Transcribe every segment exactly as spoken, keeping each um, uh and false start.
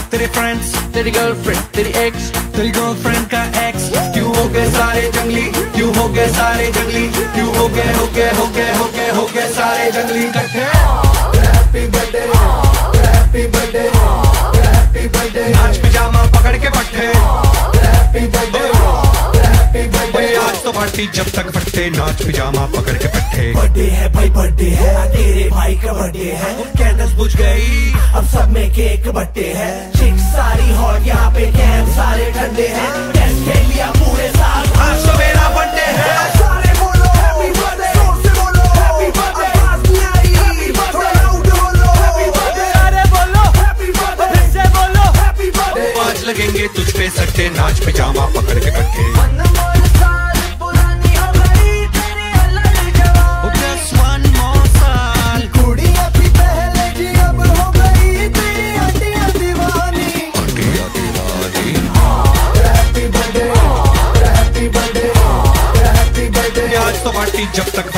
तेरे फ्रेंड्स, तेरी गर्लफ्रेंड, तेरी एक्स, तेरी गर्लफ्रेंड का एक्स, क्यों हो गए सारे जंगली, क्यों हो गए सारे जंगली, क्यों हो गए हो गए हो गए हो गए हो गए सारे जंगली इकट्ठे। Happy birthday, happy birthday, happy birthday, नाच पिजामा पकड़ के पट्टे, हैप्पी बर्थडे, हैप्पी बर्थडे, आज तो पार्टी जब तक फटते, नाच पिजामा पकड़ के पट्टे। बर्थडे है भाई, बर्थडे है, तेरे भाई का बर्थडे है, कैंडल्स बुझ गई, अब सब में केक बट्टे है, चिक्स सारी हॉट, यहाँ पे कैंप सारे ठंडे हैं, कैंप खेल लिया पूरे साल, आज तो मेरा बर्थडे है। सारे बोलो हैप्पी बर्थडे, जोर से बोलो हैप्पी बर्थडे, आवाज नहीं आ रही, हैप्पी बर्थडे, लाउड बोलो हैप्पी बर्थडे, अरे बोलो हैप्पी बर्थडे, फिर से बोलो हैप्पी बर्थडे, आज लगेंगे तुझ पे सट्टे, नाच पिजामा पकड़ के कट्टे। आज तो पार्टी जब तक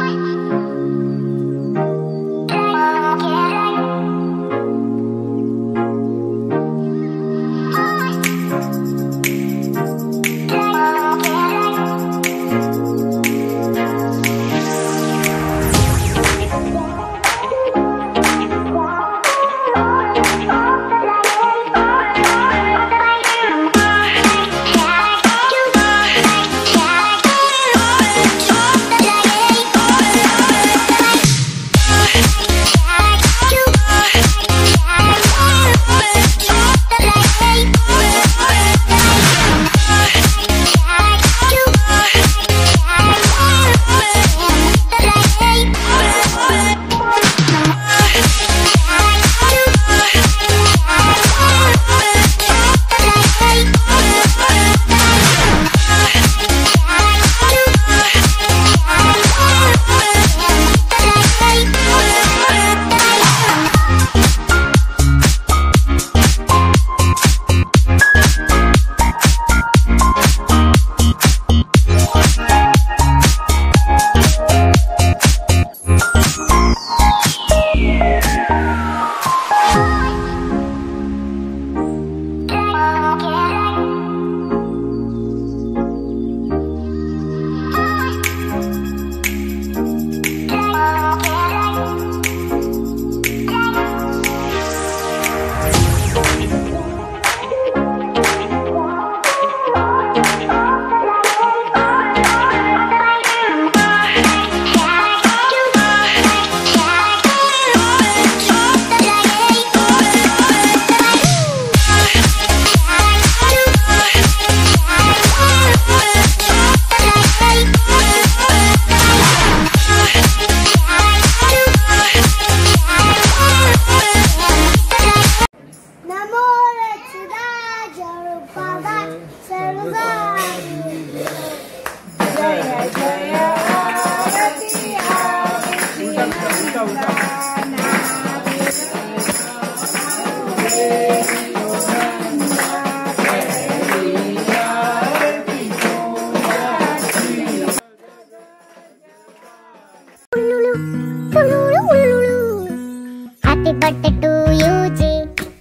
हैप्पी बर्थडे टू यू जी,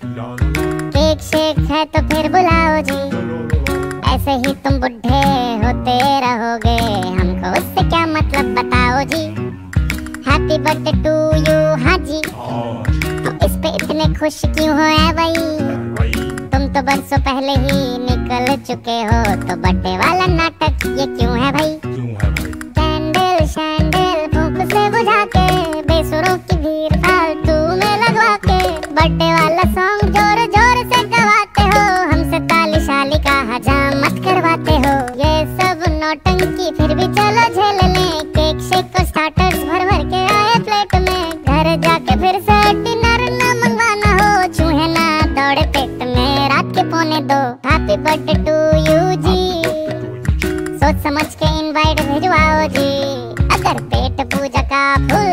केक शेक है तो फिर बुलाओ जी, ऐसे ही तुम बुढ़े होते रहोगे, हमको उससे क्या मतलब बताओ जी। हैप्पी बर्थडे टू यू, हाँ जी, तो इस पे इतने खुश क्यों हो ऐ भाई, तुम तो बरसों पहले ही निकल चुके हो, तो बर्थडे वाला नाटक ये क्यों है भाई। कैंडल शैंडल फूंक से बुझा के, बेसुरों की भीड़ फालतू में लगवा के, बर्थडे वाला सॉन्ग जोर जोर से गवाते हो, हमसे ताली शाली का हजाम मत करवाते हो। ये सब नौटंकी फिर भी चलो झेल लें, केक शेक को स्टार्टर्स भर भर के आए प्लेट में, घर जाके फिर से डिनर ना मंगवाना हो, चूहे ना दौड़े पेट में रात के पौने दो। हैप्पी बर्थडे टू यू जी, सोच समझ के इनवाइट भिजवाओ जी, अगर पेट पूजा का फूल